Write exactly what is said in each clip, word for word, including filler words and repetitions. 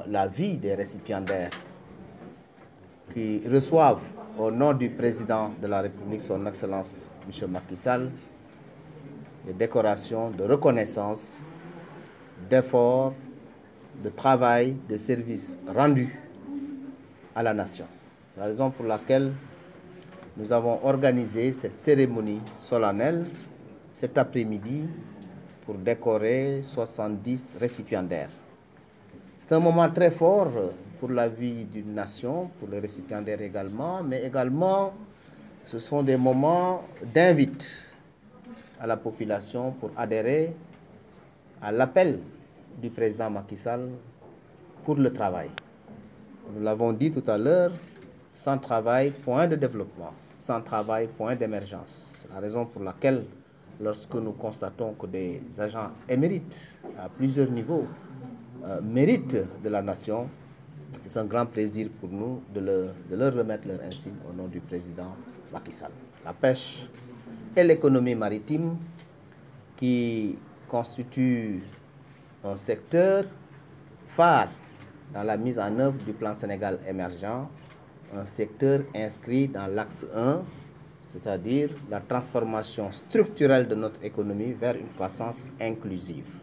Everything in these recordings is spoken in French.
la vie des récipiendaires qui reçoivent au nom du président de la République, son Excellence M. Macky Sall, des décorations de reconnaissance, d'efforts, de travail, de services rendus à la nation. C'est la raison pour laquelle nous avons organisé cette cérémonie solennelle cet après-midi pour décorer soixante-dix récipiendaires. C'est un moment très fort pour la vie d'une nation, pour les récipiendaires également, mais également ce sont des moments d'invite à la population pour adhérer à l'appel du président Macky Sall pour le travail. Nous l'avons dit tout à l'heure, sans travail, point de développement, sans travail, point d'émergence. C'est la raison pour laquelle, lorsque nous constatons que des agents émérites à plusieurs niveaux euh, méritent de la nation, c'est un grand plaisir pour nous de, le, de leur remettre leur insigne au nom du président Macky Sall. La pêche et l'économie maritime qui constituent un secteur phare dans la mise en œuvre du plan Sénégal émergent, un secteur inscrit dans l'axe un, c'est-à-dire la transformation structurelle de notre économie vers une croissance inclusive.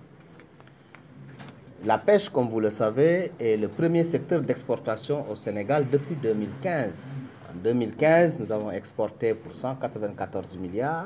La pêche, comme vous le savez, est le premier secteur d'exportation au Sénégal depuis deux mille quinze. En deux mille quinze, nous avons exporté pour cent quatre-vingt-quatorze milliards.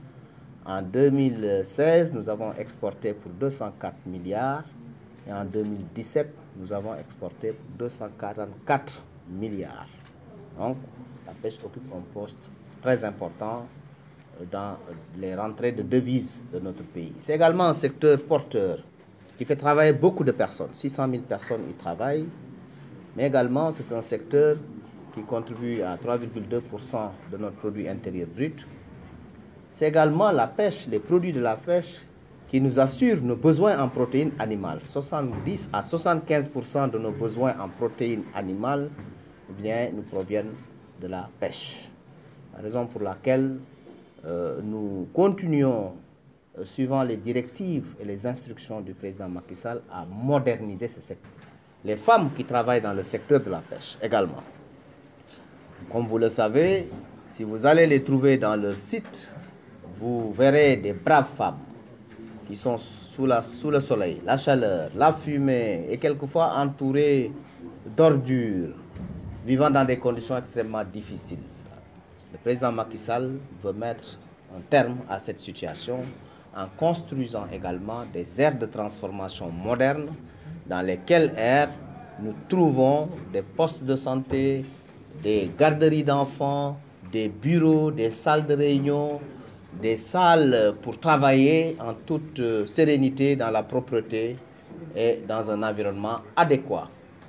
En deux mille seize, nous avons exporté pour deux cent quatre milliards. Et en deux mille dix-sept, nous avons exporté pour deux cent quarante-quatre milliards. Donc, la pêche occupe un poste très important dans les rentrées de devises de notre pays. C'est également un secteur porteur qui fait travailler beaucoup de personnes. six cent mille personnes y travaillent, mais également c'est un secteur qui contribue à trois virgule deux pour cent de notre produit intérieur brut. C'est également la pêche, les produits de la pêche qui nous assurent nos besoins en protéines animales. soixante-dix à soixante-quinze pour cent de nos besoins en protéines animales eh bien, nous proviennent de la pêche. La raison pour laquelle euh, nous continuons, euh, suivant les directives et les instructions du président Macky Sall, à moderniser ce secteur. Les femmes qui travaillent dans le secteur de la pêche également. Comme vous le savez, si vous allez les trouver dans leur site, vous verrez des braves femmes qui sont sous, la, sous le soleil, la chaleur, la fumée et quelquefois entourées d'ordures, vivant dans des conditions extrêmement difficiles. Le président Macky Sall veut mettre un terme à cette situation en construisant également des aires de transformation modernes dans lesquelles aires nous trouvons des postes de santé, des garderies d'enfants, des bureaux, des salles de réunion, des salles pour travailler en toute sérénité, dans la propreté et dans un environnement adéquat.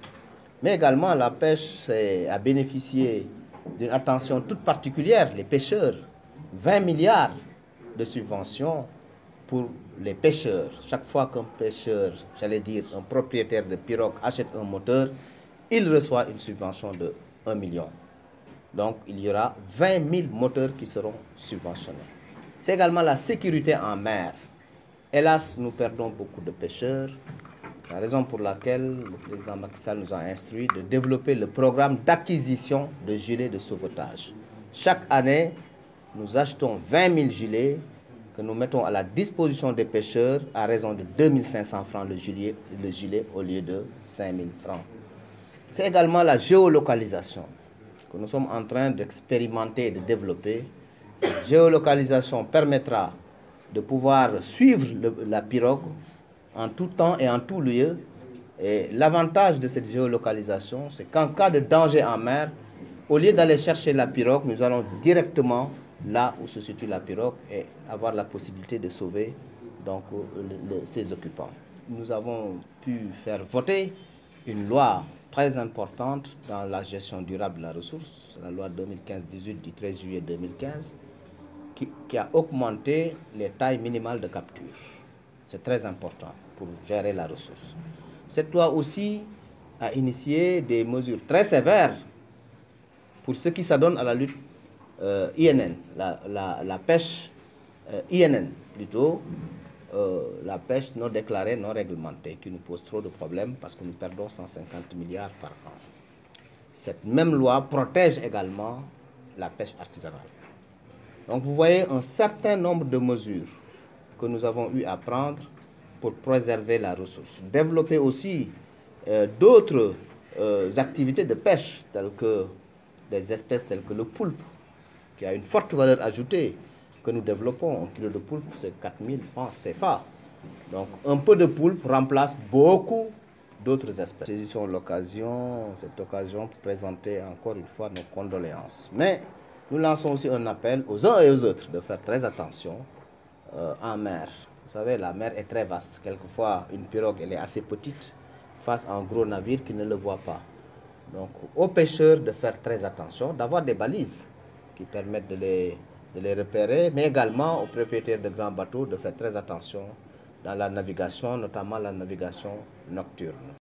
Mais également, la pêche a bénéficié d'une attention toute particulière, les pêcheurs. vingt milliards de subventions pour les pêcheurs. Chaque fois qu'un pêcheur, j'allais dire un propriétaire de pirogue, achète un moteur, il reçoit une subvention de un million. Donc, il y aura vingt mille moteurs qui seront subventionnés. C'est également la sécurité en mer. Hélas, nous perdons beaucoup de pêcheurs. La raison pour laquelle le président Macky Sall nous a instruit de développer le programme d'acquisition de gilets de sauvetage. Chaque année, nous achetons vingt mille gilets que nous mettons à la disposition des pêcheurs à raison de deux mille cinq cents francs le gilet, le gilet au lieu de cinq mille francs. C'est également la géolocalisation que nous sommes en train d'expérimenter et de développer. Cette géolocalisation permettra de pouvoir suivre le, la pirogue en tout temps et en tout lieu. Et l'avantage de cette géolocalisation, c'est qu'en cas de danger en mer, au lieu d'aller chercher la pirogue, nous allons directement là où se situe la pirogue et avoir la possibilité de sauver donc, le, le, ses occupants. Nous avons pu faire voter une loi très importante dans la gestion durable de la ressource, c'est la loi deux mille quinze dix-huit du treize juillet deux mille quinze, qui, qui a augmenté les tailles minimales de capture. C'est très important pour gérer la ressource. Cette loi aussi a initié des mesures très sévères pour ceux qui s'adonnent à la lutte euh, I N N, la, la, la pêche euh, I N N plutôt, euh, la pêche non déclarée, non réglementée, qui nous pose trop de problèmes parce que nous perdons cent cinquante milliards par an. Cette même loi protège également la pêche artisanale. Donc vous voyez un certain nombre de mesures que nous avons eu à prendre pour préserver la ressource. Développer aussi euh, d'autres euh, activités de pêche, telles que des espèces telles que le poulpe, qui a une forte valeur ajoutée que nous développons. Un kilo de poulpe, c'est quatre mille francs C F A. Donc un peu de poulpe remplace beaucoup d'autres espèces. Saisissons l'occasion, cette occasion pour présenter encore une fois nos condoléances. Mais nous lançons aussi un appel aux uns et aux autres de faire très attention euh, en mer. Vous savez, la mer est très vaste. Quelquefois, une pirogue, elle est assez petite face à un gros navire qui ne le voit pas. Donc, aux pêcheurs de faire très attention, d'avoir des balises qui permettent de les, de les repérer, mais également aux propriétaires de grands bateaux de faire très attention dans la navigation, notamment la navigation nocturne.